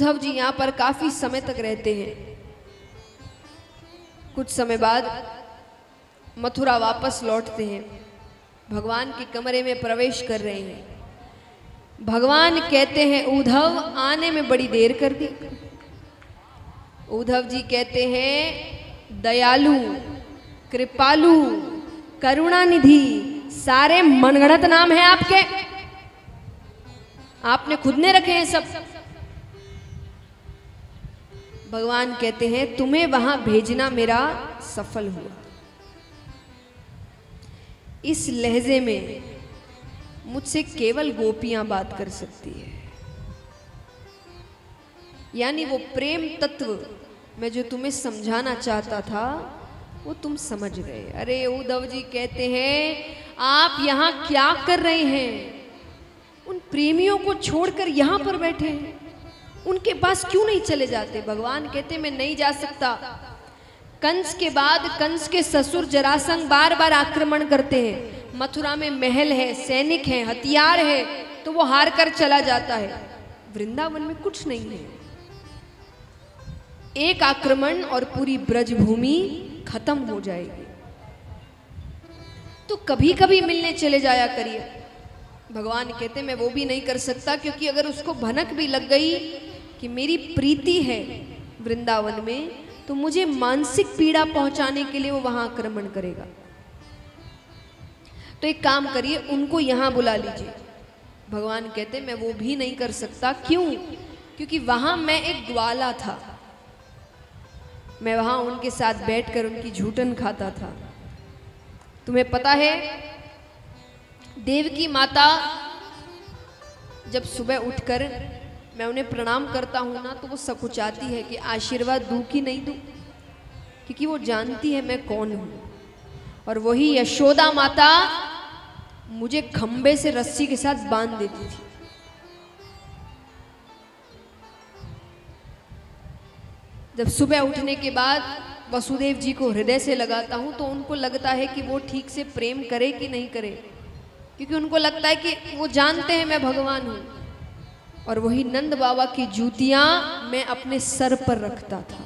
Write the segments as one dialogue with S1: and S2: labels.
S1: उद्धव जी यहाँ पर काफी समय तक रहते हैं। कुछ समय बाद मथुरा वापस लौटते हैं, भगवान के कमरे में प्रवेश कर रहे हैं। भगवान कहते हैं उद्धव आने में बड़ी देर कर दी। उद्धव जी कहते हैं दयालु, कृपालु, करुणानिधि, सारे मनगढ़ंत नाम है आपके, आपने खुद ने रखे हैं सब। भगवान कहते हैं तुम्हें वहां भेजना मेरा सफल हुआ। इस लहजे में मुझसे केवल गोपियां बात कर सकती है, यानी वो प्रेम तत्व मैं जो तुम्हें समझाना चाहता था वो तुम समझ गए। अरे उद्धव जी कहते हैं आप यहां क्या कर रहे हैं? उन प्रेमियों को छोड़कर यहां पर बैठे हैं, उनके पास क्यों नहीं चले जाते? भगवान कहते मैं नहीं जा सकता। कंस के बाद कंस के ससुर जरासंध बार बार आक्रमण करते हैं। मथुरा में महल है, सैनिक है, हथियार है, तो वो हार कर चला जाता है। वृंदावन में कुछ नहीं है, एक आक्रमण और पूरी ब्रजभूमि खत्म हो जाएगी। तो कभी कभी मिलने चले जाया करिए। भगवान कहते मैं वो भी नहीं कर सकता, क्योंकि अगर उसको भनक भी लग गई कि मेरी प्रीति है वृंदावन में, तो मुझे मानसिक पीड़ा पहुंचाने के लिए वो वहां आक्रमण करेगा। तो एक काम करिए, उनको यहां बुला लीजिए। भगवान कहते मैं वो भी नहीं कर सकता। क्यों? क्योंकि वहां मैं एक ग्वाला था, मैं वहां उनके साथ बैठकर उनकी झूठन खाता था। तुम्हें पता है देवकी माता जब सुबह उठकर मैं उन्हें प्रणाम करता हूं ना, तो वो सकुचाती है कि आशीर्वाद दूं कि नहीं दूं, क्योंकि वो जानती है मैं कौन हूं। और वही यशोदा माता मुझे खंबे से रस्सी के साथ बांध देती थी। जब सुबह उठने के बाद वसुदेव जी को हृदय से लगाता हूं, तो उनको लगता है कि वो ठीक से प्रेम करे कि नहीं करे, क्योंकि उनको लगता है कि वो जानते हैं मैं भगवान हूं। और वही नंद बाबा की जूतियां मैं अपने सर पर रखता था।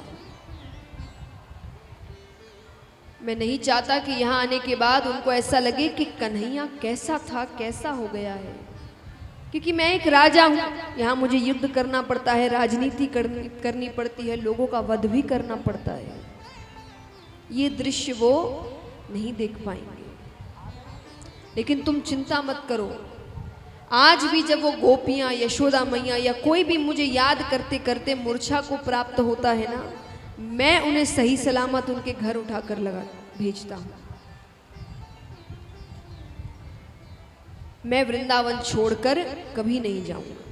S1: मैं नहीं चाहता कि यहां आने के बाद उनको ऐसा लगे कि कन्हैया कैसा था, कैसा हो गया है, क्योंकि मैं एक राजा हूं, यहाँ मुझे युद्ध करना पड़ता है, राजनीति करनी पड़ती है, लोगों का वध भी करना पड़ता है। ये दृश्य वो नहीं देख पाएंगे। लेकिन तुम चिंता मत करो, आज भी जब वो गोपियां, यशोदा मैया या कोई भी मुझे याद करते करते मूर्छा को प्राप्त होता है ना, मैं उन्हें सही सलामत उनके घर उठाकर भेजता हूं। मैं वृंदावन छोड़कर कभी नहीं जाऊंगा।